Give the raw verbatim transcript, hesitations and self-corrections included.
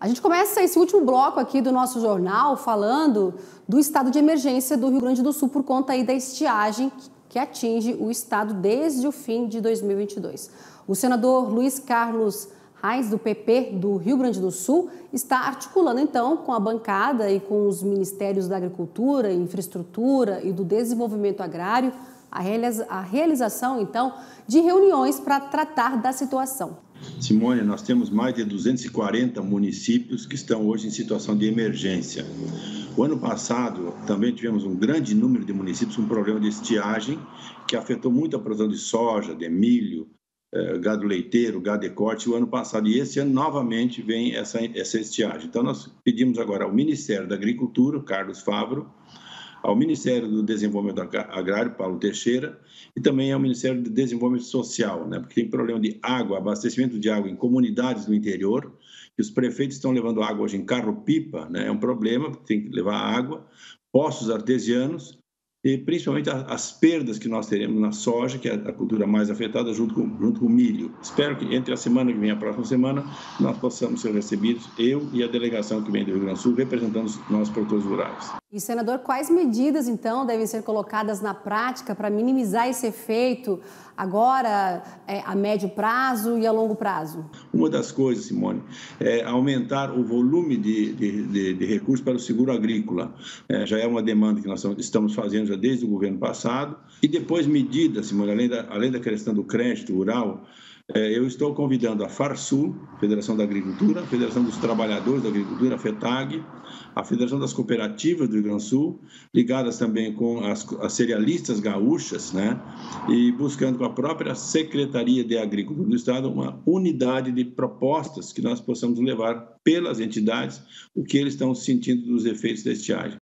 A gente começa esse último bloco aqui do nosso jornal falando do estado de emergência do Rio Grande do Sul por conta aí da estiagem que atinge o estado desde o fim de dois mil e vinte e dois. O senador Luiz Carlos Reis, do P P do Rio Grande do Sul, está articulando então com a bancada e com os ministérios da Agricultura, Infraestrutura e do Desenvolvimento Agrário a realização então de reuniões para tratar da situação. Simone, nós temos mais de duzentos e quarenta municípios que estão hoje em situação de emergência. O ano passado também tivemos um grande número de municípios com problema de estiagem que afetou muito a produção de soja, de milho, gado leiteiro, gado de corte o ano passado, e esse ano novamente vem essa, essa estiagem. Então nós pedimos agora ao Ministério da Agricultura, Carlos Favaro, ao Ministério do Desenvolvimento Agrário, Paulo Teixeira, e também ao Ministério do Desenvolvimento Social, né? Porque tem problema de água, abastecimento de água em comunidades do interior, e os prefeitos estão levando água hoje em carro-pipa, né? É um problema, porque tem que levar água, poços artesianos, e principalmente as perdas que nós teremos na soja, que é a cultura mais afetada, junto com, junto com o milho. Espero que entre a semana que vem e a próxima semana nós possamos ser recebidos, eu e a delegação que vem do Rio Grande do Sul, representando os nossos produtores rurais. E, senador, quais medidas, então, devem ser colocadas na prática para minimizar esse efeito agora é, a médio prazo e a longo prazo? Uma das coisas, Simone, é aumentar o volume de, de, de, de recursos para o seguro agrícola. É, já é uma demanda que nós estamos fazendo já desde o governo passado. E depois medidas, Simone, além da, além da questão do crédito rural, é, eu estou convidando a Farsul, Federação da Agricultura, a Federação dos Trabalhadores da Agricultura, a FETAG, a Federação das Cooperativas do Rio Grande do Sul, ligadas também com as, as cerealistas gaúchas, né? E buscando com a própria Secretaria de Agricultura do Estado uma unidade de propostas que nós possamos levar pelas entidades o que eles estão sentindo dos efeitos da estiagem.